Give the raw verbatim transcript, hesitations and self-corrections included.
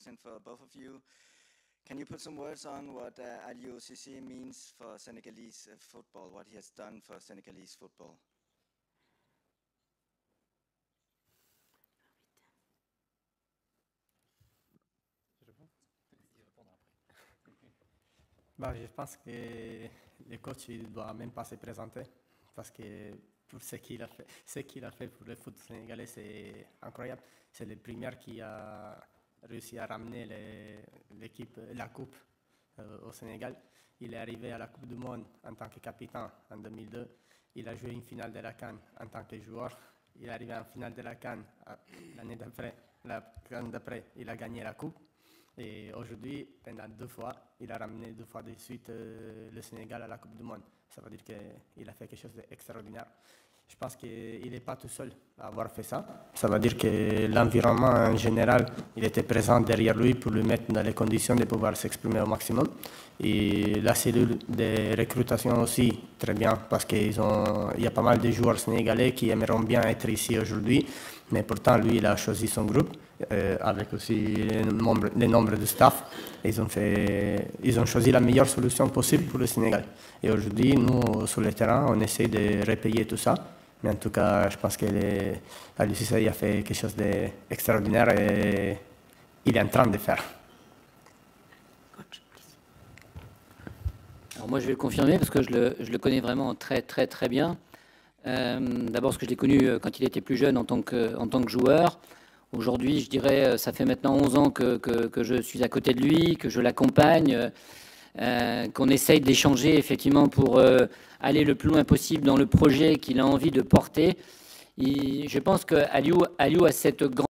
question for both of you. Can you put some words on what uh, Aliou Cissé means for Senegalese uh, football, what he has done for Senegalese football? Bah, je pense que le coach ne doit même pas se présenter parce que pour ce qu'il a fait, ce qu'il a fait pour le foot sénégalais, c'est incroyable. C'est le premier qui a réussi à ramener l'équipe, la coupe euh, au Sénégal. Il est arrivé à la Coupe du Monde en tant que capitaine en deux mille deux. Il a joué une finale de la CAN en tant que joueur. Il est arrivé en finale de la CAN l'année d'après. La CAN d'après, il a gagné la coupe. Et aujourd'hui, pendant deux fois, il a ramené deux fois de suite euh, le Sénégal à la Coupe du Monde. Ça veut dire qu'il a fait quelque chose d'extraordinaire. Je pense qu'il n'est pas tout seul à avoir fait ça. Ça veut dire que l'environnement en général, il était présent derrière lui pour lui mettre dans les conditions de pouvoir s'exprimer au maximum. Et la cellule de recrutation aussi, très bien, parce qu'il y a pas mal de joueurs sénégalais qui aimeront bien être ici aujourd'hui. Mais pourtant, lui, il a choisi son groupe, euh, avec aussi le nombre, le nombre de staff. Ils ont, fait, ils ont choisi la meilleure solution possible pour le Sénégal. Et aujourd'hui, nous, sur le terrain, on essaie de repayer tout ça. Mais en tout cas, je pense qu'Aliou Cissé a fait quelque chose d'extraordinaire et il est en train de faire. Alors moi, je vais le confirmer parce que je le, je le connais vraiment très, très, très bien. Euh, D'abord parce que je l'ai connu quand il était plus jeune en tant que, en tant que joueur. Aujourd'hui, je dirais, ça fait maintenant onze ans que, que, que je suis à côté de lui, que je l'accompagne, euh, qu'on essaye d'échanger effectivement pour euh, aller le plus loin possible dans le projet qu'il a envie de porter. Et je pense que Aliou, Aliou a cette grande